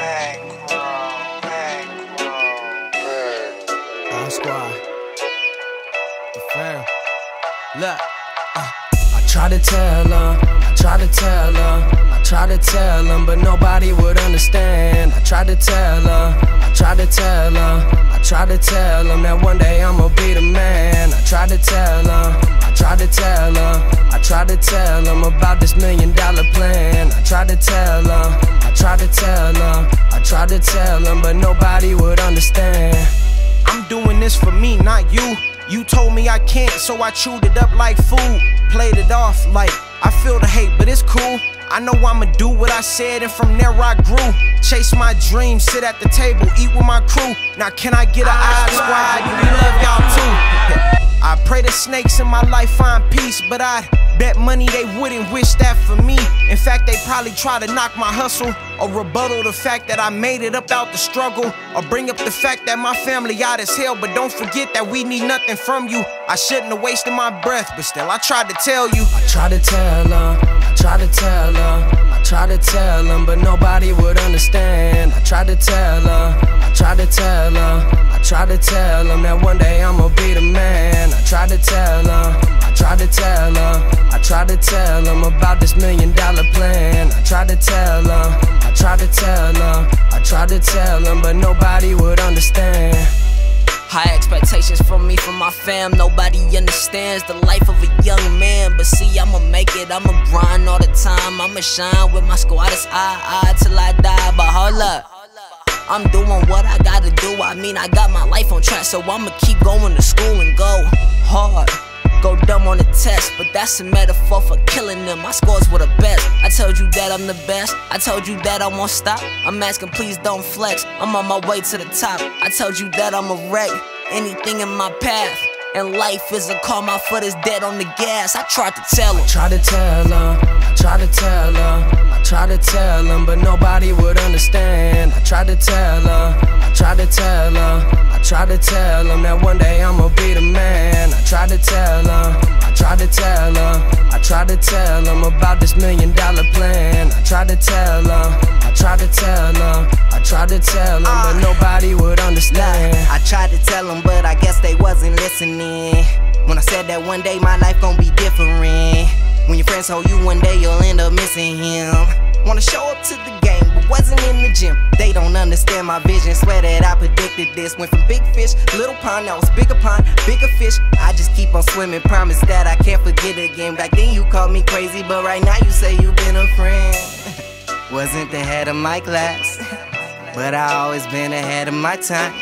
Squad, the fam. Look, I try to tell her, I try to tell her, I try to tell them, but nobody would understand. I try to tell her, I try to tell her, I try to tell them that one day I'ma be the man. I try to tell her, I try to tell her, I try to tell them about this $1 million plan. I try to tell her, I try to tell her, I try to tell them, but nobody would understand. I'm doing this for me, not you. You told me I can't, so I chewed it up like food. Played it off like I feel the hate, but it's cool. I know I'ma do what I said, and from there I grew. Chase my dreams, sit at the table, eat with my crew. Now can I get an eye squad? We love y'all too. I pray the snakes in my life find peace, but I bet money they wouldn't wish that for me. In fact, they probably try to knock my hustle, or rebuttal the fact that I made it up out the struggle, or bring up the fact that my family out as hell. But don't forget that we need nothing from you. I shouldn't have wasted my breath, but still I tried to tell you. I try to tell her, I try to tell her, I try to tell them, but nobody would understand. I try to tell her, I try to tell her, I try to tell them that one day I'ma be the man. I try to tell her, I try to tell her, I try to tell them about this $1 million plan. I try to tell her, I try to tell her, I try to tell them, but nobody would understand. High expectations from me, from my fam. Nobody understands the life of a young man. But see, I'ma make it, I'ma grind all the time. I'ma shine with my squad, it's I till I die. But hold up, I'm doing what I gotta do. I mean, I got my life on track, so I'ma keep going to school and go hard. Go dumb on the test, but that's a metaphor for killing them. My scores were the best. I told you that I'm the best. I told you that I won't stop. I'm asking, please don't flex. I'm on my way to the top. I told you that I'm a wreck. Anything in my path, and life is a car. My foot is dead on the gas. I tried to tell her. I try to tell her, I try to tell her, I try to tell them, but nobody would understand. I try to tell her, I try to tell her, I try to tell them that one day I'ma be the man. I try to tell her, I try to tell her, I try to tell them about this $1 million plan. I try to tell her, I try to tell her, I try to tell them, but nobody would understand. I tried to tell them, but I guess they wasn't listening. When I said that one day my life gon' be different. When your friends told you one day you'll end up missing him. Wanna show up to the game, but wasn't in the gym. They don't understand my vision, swear that I predicted this. Went from big fish, little pond, now it's bigger pond, bigger fish. I just keep on swimming, promise that I can't forget again. Back then you called me crazy, but right now you say you've been a friend. Wasn't the head of my class, but I always been ahead of my time.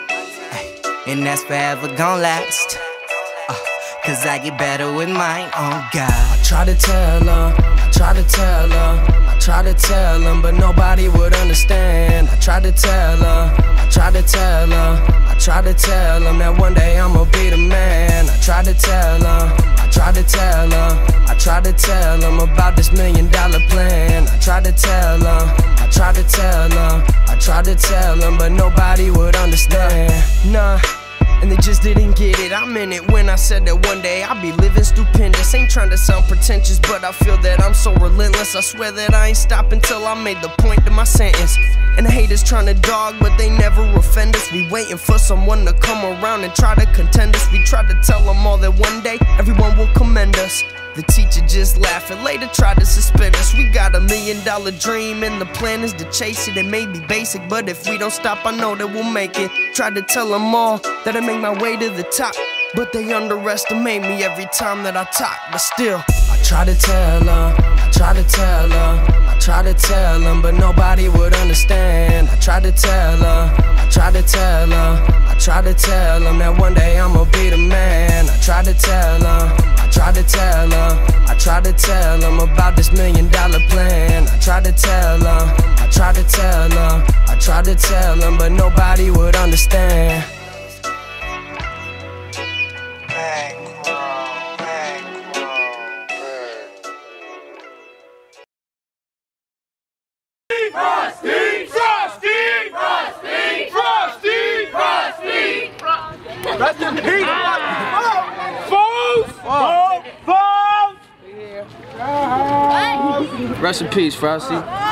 And that's forever gon' last, cause I get better with mine, oh God. I try to tell her, I try to tell her, I try to tell them, but nobody would understand. I try to tell her, I try to tell her, I try to tell them that one day I'ma be the man. I try to tell her, I try to tell her, I try to tell them about this $1 million plan. I try to tell her, I try to tell her, I try to tell them, but nobody would understand. Nah. And they just didn't get it. I meant it when I said that one day I'll be living stupendous. Ain't trying to sound pretentious, but I feel that I'm so relentless. I swear that I ain't stopping till I made the point to my sentence. And the haters trying to dog, but they never offend us. We waiting for someone to come around and try to contend us. We tried to tell them all that one day everyone will commend us. The teacher just laughing, later tried to suspend us. We got $1 million dream and the plan is to chase it. It may be basic, but if we don't stop, I know that we'll make it. Tried to tell them all that I make my way to the top, but they underestimate me every time that I talk. But still, I try to tell her, I try to tell her, I try to tell them, but nobody would understand. I try to tell her, I try to tell her, I try to tell them that one day I'ma be the man. I try to tell her, I try to tell her, I try to tell them about this $1 million plan. I try to tell her, I try to tell her, I try to tell them, but nobody would understand. Frosty! Frosty! Frosty! Frosty! Frosty! Rest in peace! Foes! Rest in peace, Frosty.